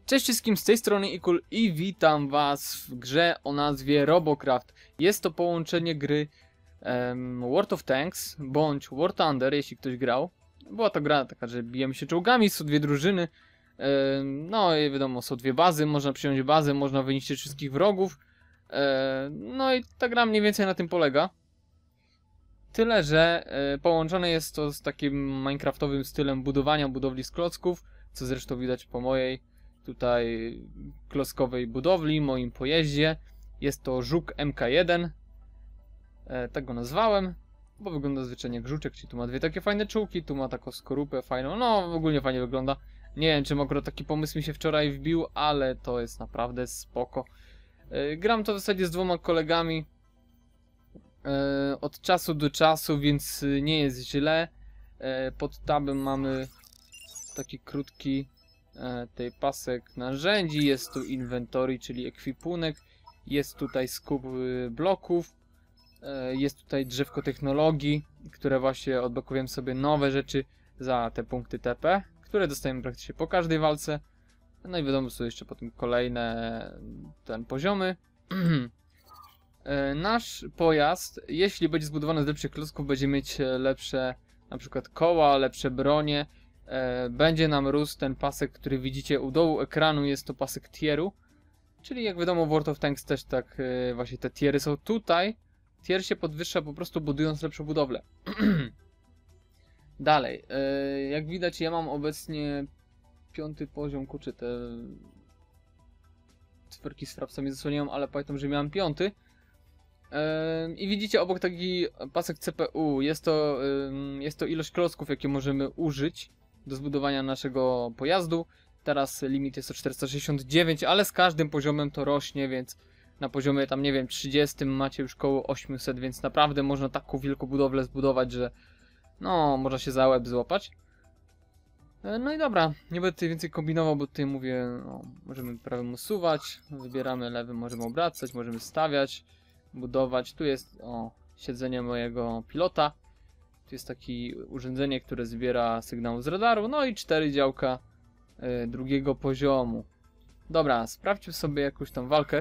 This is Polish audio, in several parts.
Cześć wszystkim, z tej strony Ikul i witam was w grze o nazwie Robocraft. Jest to połączenie gry World of Tanks bądź War Thunder, jeśli ktoś grał. Była to gra taka, że bijemy się czołgami, są dwie drużyny. No i wiadomo, są dwie bazy, można przyjąć bazę, można wyniszczyć wszystkich wrogów. No i ta gra mniej więcej na tym polega. Tyle, że połączone jest to z takim minecraftowym stylem budowania budowli z klocków, co zresztą widać po mojej tutaj klockowej budowli, moim pojeździe. Jest to Żuk MK1. Tak go nazwałem, bo wygląda zwyczajnie jak żuczek, czyli tu ma dwie takie fajne czułki, tu ma taką skorupę fajną, no ogólnie fajnie wygląda. Nie wiem, czym akurat taki pomysł mi się wczoraj wbił, ale to jest naprawdę spoko. Gram to w zasadzie z dwoma kolegami od czasu do czasu, więc nie jest źle. Pod tabem mamy taki krótki tej pasek narzędzi, jest tu inventory, czyli ekwipunek, jest tutaj skup bloków, jest tutaj drzewko technologii, które właśnie odblokujemy sobie nowe rzeczy za te punkty TP, które dostajemy praktycznie po każdej walce. No i wiadomo, są jeszcze potem kolejne poziomy. Nasz pojazd, jeśli będzie zbudowany z lepszych klocków, będzie mieć lepsze na przykład koła, lepsze bronie. Będzie nam rósł ten pasek, który widzicie u dołu ekranu, jest to pasek tieru. Czyli jak wiadomo w World of Tanks też tak właśnie te tiery są tutaj. Tier się podwyższa po prostu budując lepszą budowlę. Dalej, jak widać ja mam obecnie 5. poziom, kurczę, te cyferki z frapsami zasłoniłem, ale pamiętam, że miałem 5. I widzicie obok taki pasek CPU, jest to ilość klocków, jakie możemy użyć do zbudowania naszego pojazdu. Teraz limit jest o 469, ale z każdym poziomem to rośnie, więc na poziomie tam nie wiem 30 macie już koło 800, więc naprawdę można taką wielką budowlę zbudować, że no można się za łeb złapać. No i dobra, nie będę tutaj więcej kombinował, bo tutaj mówię, no, możemy prawym usuwać, wybieramy lewym, możemy obracać, możemy stawiać, budować. Tu jest siedzenie mojego pilota. Tu jest takie urządzenie, które zbiera sygnał z radaru. No i 4 działka drugiego poziomu. Dobra, sprawdźmy sobie jakąś tam walkę.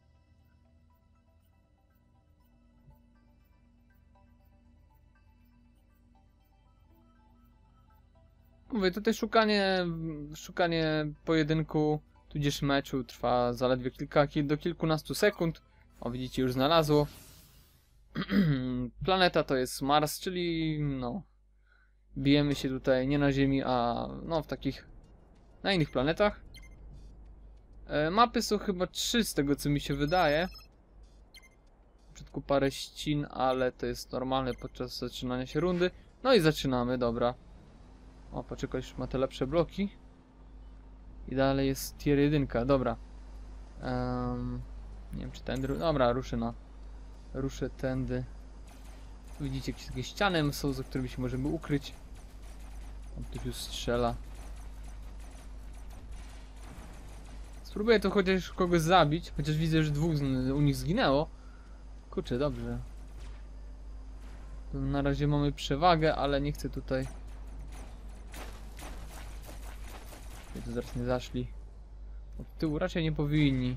Mówię, tutaj szukanie pojedynku, tudzież meczu trwa zaledwie do kilkunastu sekund. O, widzicie, już znalazło. Planeta to jest Mars, czyli no bijemy się tutaj nie na Ziemi, a no na innych planetach. Mapy są chyba 3 z tego, co mi się wydaje. W początku parę ścin, ale to jest normalne podczas zaczynania się rundy. No i zaczynamy, dobra. O, poczekaj, już ma te lepsze bloki. I dalej jest tier 1, dobra. Nie wiem, czy tędy... Dobra, ruszę tędy. Widzicie, jakieś ściany są, za którymi się możemy ukryć. Tam ktoś już strzela. Spróbuję to chociaż kogoś zabić, chociaż widzę, że 2 u nich zginęło. Kurczę, dobrze. To na razie mamy przewagę, ale nie chcę tutaj... To zaraz nie zaszli. Od tyłu raczej nie powinni.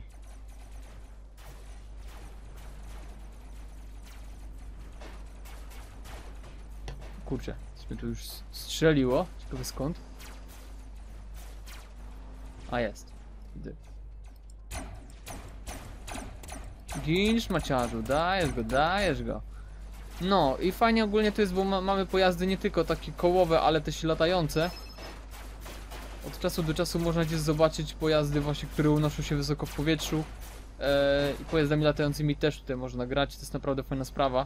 Kurczę, coś mnie tu już strzeliło. Ciekawe skąd. A jest. Widzę. Gin szmaciarzu, dajesz go. No i fajnie ogólnie to jest, bo mamy pojazdy nie tylko takie kołowe, ale też latające. Od czasu do czasu można gdzieś zobaczyć pojazdy właśnie, które unoszą się wysoko w powietrzu. I pojazdami latającymi też tutaj można grać, to jest naprawdę fajna sprawa.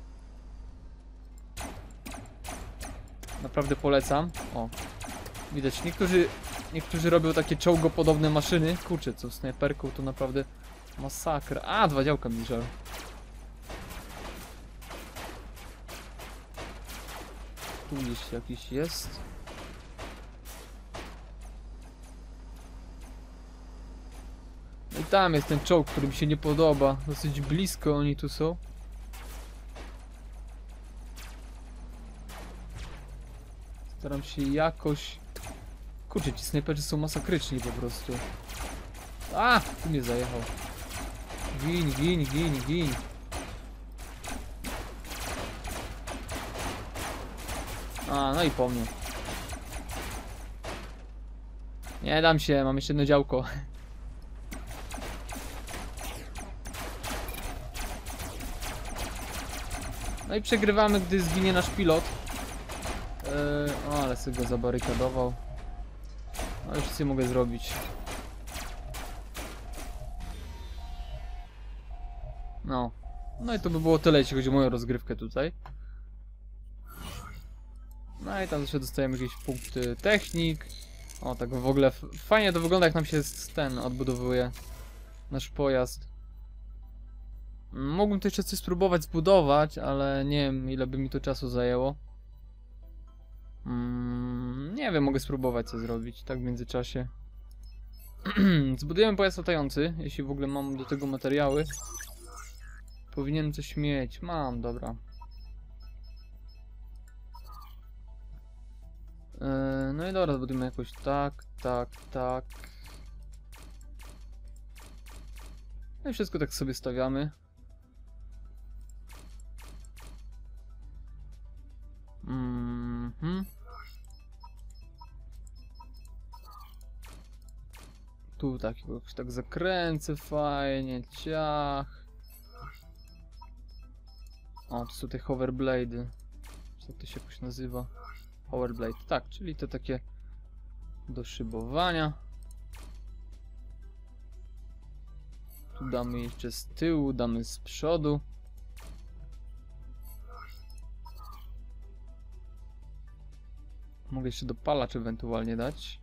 Naprawdę polecam. O, widać, niektórzy robią takie czołgopodobne maszyny. Kurczę, co snajperką to naprawdę masakra. A, 2 działka mi żal. Tu gdzieś jakiś jest. No i tam jest ten czołg, który mi się nie podoba. Dosyć blisko oni tu są. Staram się jakoś Kurczę, ci snajperzy są masakryczni po prostu. A! Tu mnie zajechał. Gin, gin, gin, gin. A, no i po mnie. Nie dam się, mam jeszcze jedno działko. No i przegrywamy, gdy zginie nasz pilot. O, ale sobie go zabarykadował. No już nic nie mogę zrobić. No. No i to by było tyle, jeśli chodzi o moją rozgrywkę tutaj. No i tam jeszcze dostajemy jakieś punkty technik. O, tak w ogóle fajnie to wygląda, jak nam się ten odbudowuje nasz pojazd. Mógłbym to jeszcze coś spróbować zbudować, ale nie wiem, ile by mi to czasu zajęło. Nie wiem, mogę spróbować co zrobić, tak w międzyczasie. Zbudujemy pojazd latający, jeśli w ogóle mam do tego materiały. Powinienem coś mieć. Mam, dobra. No i dobra, zbudujemy jakoś tak, tak, tak. No i wszystko tak sobie stawiamy. Tu tak, jakoś tak zakręcę fajnie, ciach. O, tu są te hoverblade'y. Jak to się jakoś nazywa? Hoverblade, tak, czyli te takie do szybowania. Tu damy jeszcze z tyłu, damy z przodu. Mogę jeszcze dopalacz ewentualnie dać.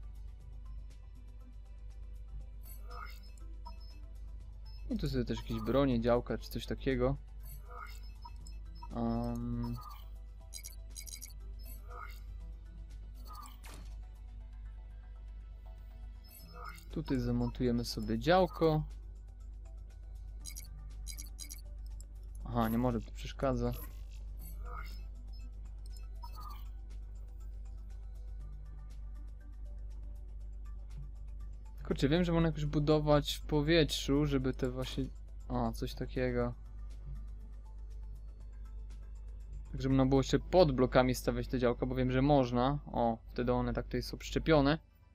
I tu sobie też jakieś bronie, działka czy coś takiego. Tutaj zamontujemy sobie działko. Aha, nie może, to przeszkadza. Kurczę, wiem, że można jakoś budować w powietrzu, żeby te właśnie... O, coś takiego. Tak, żeby można było jeszcze pod blokami stawiać te działka, bo wiem, że można. O, wtedy one tak tutaj są przyczepione.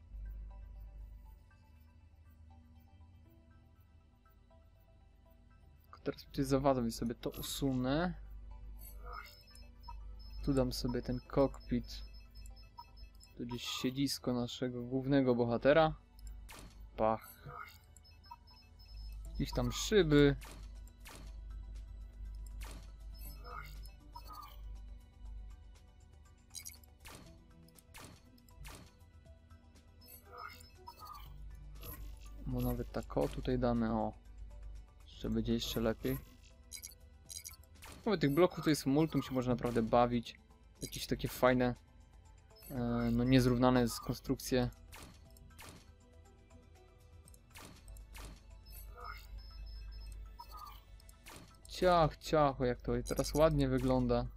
Teraz tutaj zawadzam, więc sobie to usunę. Tu dam sobie ten kokpit. Tu gdzieś siedzisko naszego głównego bohatera. Pach. Jakieś tam szyby. Bo nawet tak o tutaj damy, o. Jeszcze będzie jeszcze lepiej. Nawet tych bloków to jest multum, się można naprawdę bawić. Jakieś takie fajne, no niezrównane z konstrukcje. Ciach, ciach, jak to teraz ładnie wygląda.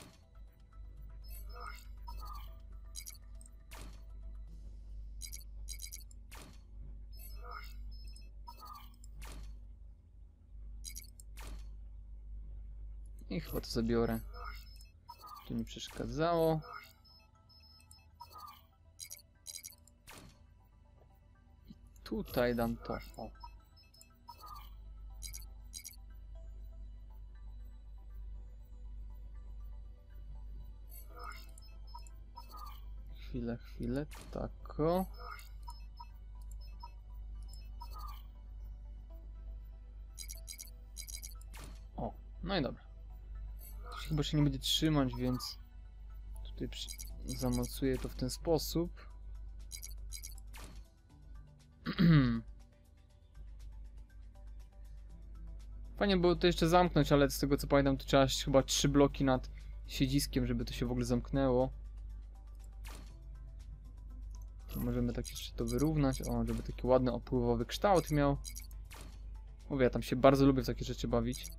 I chyba to zabiorę. Tu nie przeszkadzało. I tutaj dam to. O. Chwilę, tako. O, no i dobra. To się chyba się nie będzie trzymać, więc tutaj zamocuję to w ten sposób. Fajnie było to jeszcze zamknąć, ale z tego co pamiętam, to trzeba chyba 3 bloki nad siedziskiem, żeby to się w ogóle zamknęło. To możemy tak jeszcze to wyrównać, o, żeby taki ładny, opływowy kształt miał. Mówię, ja tam się bardzo lubię w takie rzeczy bawić.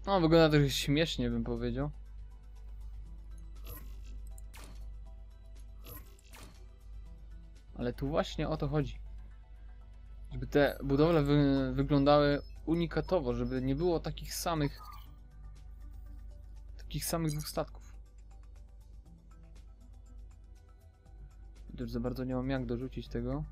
No, wygląda trochę śmiesznie, bym powiedział. Ale tu właśnie o to chodzi. Żeby te budowle wyglądały unikatowo, żeby nie było takich samych dwóch statków. Już za bardzo nie mam jak dorzucić tego.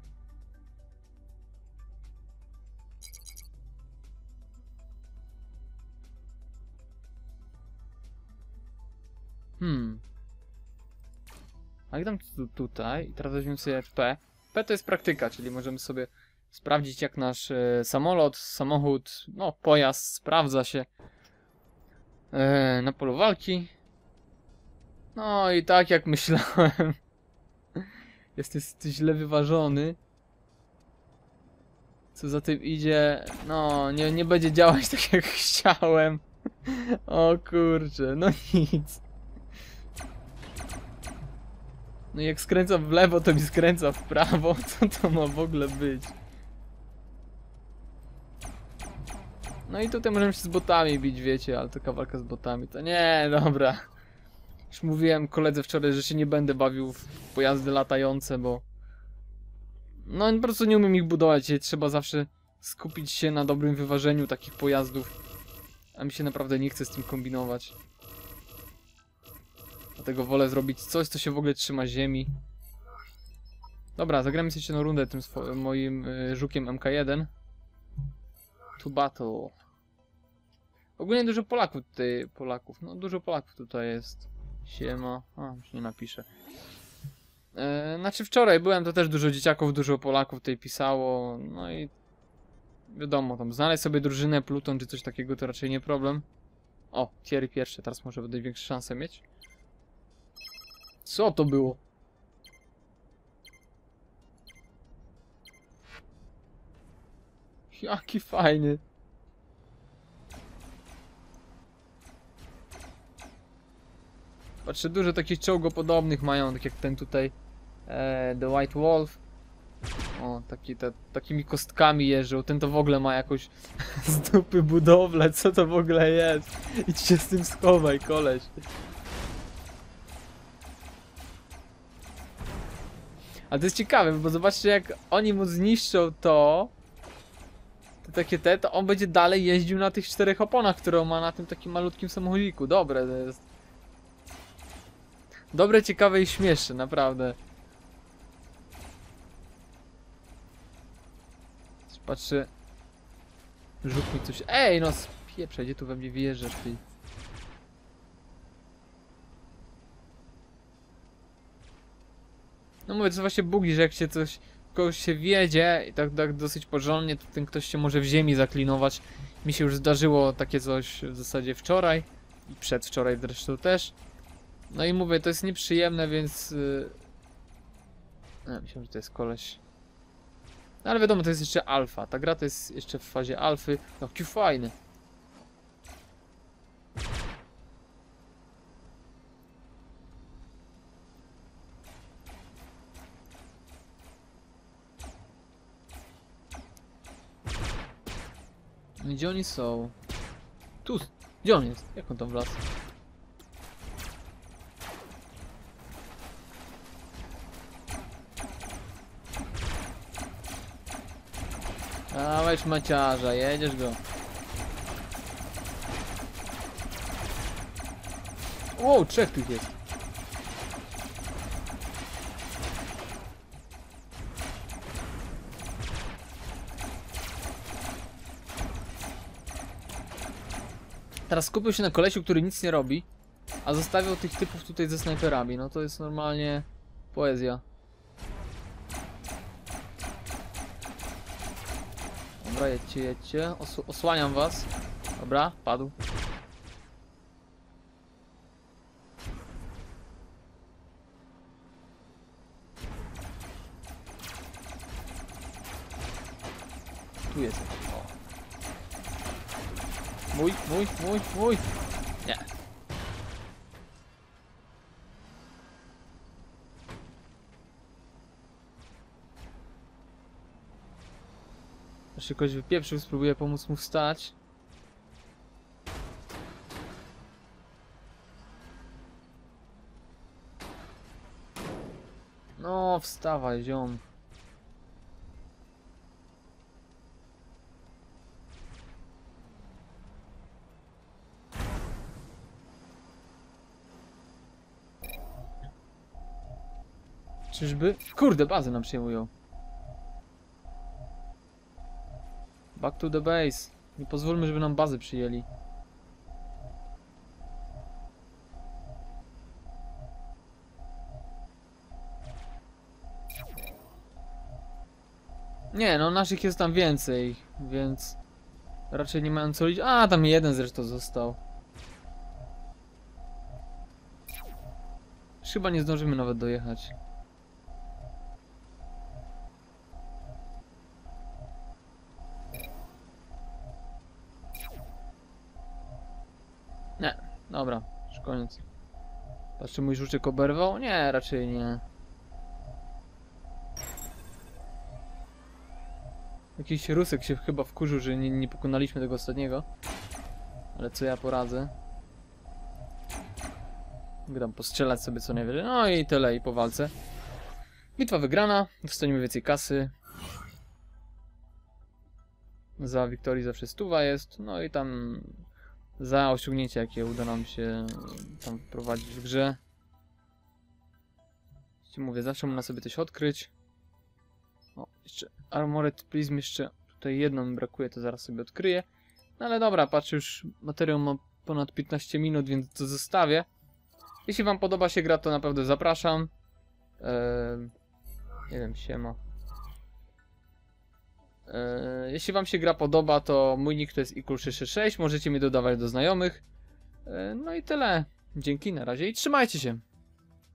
A jak dam tutaj i teraz weźmiemy sobie P. P to jest praktyka, czyli możemy sobie sprawdzić jak nasz samolot, samochód, no pojazd sprawdza się na polu walki. No i tak jak myślałem, jest źle wyważony. Co za tym idzie, no nie będzie działać tak jak chciałem. O kurczę, no nic. No i jak skręcam w lewo, to mi skręca w prawo. Co to ma w ogóle być? No i tutaj możemy się z botami bić, wiecie, ale taka walka z botami to nie, dobra. Już mówiłem koledze wczoraj, że się nie będę bawił w pojazdy latające, bo no po prostu nie umiem ich budować. Trzeba zawsze skupić się na dobrym wyważeniu takich pojazdów. A mi się naprawdę nie chce z tym kombinować. Dlatego wolę zrobić coś, co się w ogóle trzyma ziemi. Dobra, zagramy sobie jeszcze na rundę tym moim żukiem MK1. To battle. Ogólnie dużo Polaków. No dużo Polaków tutaj jest. Siema. A, już nie napiszę. Znaczy wczoraj byłem, to też dużo dzieciaków, dużo Polaków tutaj pisało. No i wiadomo, tam znaleźć sobie drużynę, pluton czy coś takiego to raczej nie problem. O, tier pierwsze, teraz może będę większe szanse mieć. Co to było? Jaki fajny. Patrzę, dużo takich czołgopodobnych mają, tak jak ten tutaj The White Wolf. O, takimi kostkami jeżdżą. Ten to w ogóle ma jakąś z dupy budowlę. Co to w ogóle jest? Idź się z tym schowaj, koleś. Ale to jest ciekawe, bo zobaczcie jak oni mu zniszczą to on będzie dalej jeździł na tych 4 oponach, które on ma na tym takim malutkim samochodziku. Dobre to jest. Dobre, ciekawe i śmieszne, naprawdę. Patrzę. Rzut mi coś. Ej, no spieprzaj, gdzie tu we mnie wjeżdżasz, ty? No mówię, to są właśnie bugi, że jak się kogoś się wiedzie i tak dosyć porządnie, to ten ktoś się może w ziemi zaklinować. Mi się już zdarzyło takie coś w zasadzie wczoraj i przedwczoraj zresztą też. No i mówię, to jest nieprzyjemne, więc... myślałem, że to jest koleś. No ale wiadomo, to jest jeszcze alfa. Ta gra to jest jeszcze w fazie alfy. Jaki fajny. Gdzie oni są? Tu. Gdzie on jest? Jak on tam wlazł? Dawaj szmaciarza, jedziesz go. Wow, 3 tu jest. Teraz skupił się na kolesiu, który nic nie robi, a zostawiał tych typów tutaj ze snajperami. No to jest normalnie poezja. Dobra, jedźcie. Osłaniam was. Dobra, padł. Tu jest. O. Mój. Nie. Jeszcze kogoś wypieprzył, spróbuję pomóc mu wstać. No wstawaj, ziom. Czyżby? Kurde, bazę nam przejmują. Back to the base. Nie pozwólmy, żeby nam bazę przyjęli. Nie, no naszych jest tam więcej, więc raczej nie mają co liczyć. A, tam jeden zresztą został. Chyba nie zdążymy nawet dojechać. Nie, dobra, już koniec. Patrz, czy mój żuczek oberwał? Nie, raczej nie. Jakiś Rusek się chyba wkurzył, że nie pokonaliśmy tego ostatniego. Ale co ja poradzę? Mogę tam postrzelać sobie co najwyżej. No i tyle, i po walce. Bitwa wygrana, dostaniemy więcej kasy. Za Wiktorii zawsze 100 jest. No i tam za osiągnięcie, jakie uda nam się tam wprowadzić w grze. Ci mówię, zawsze można sobie coś odkryć. O, jeszcze Armored Prism, jeszcze tutaj jedną mi brakuje, to zaraz sobie odkryję. No ale dobra, patrzę, już materiał ma ponad 15 minut, więc to zostawię. Jeśli wam podoba się gra, to naprawdę zapraszam. Nie wiem, siema. Jeśli wam się gra podoba, to mój nick to jest ikul666, możecie mnie dodawać do znajomych. No i tyle. Dzięki, na razie i trzymajcie się.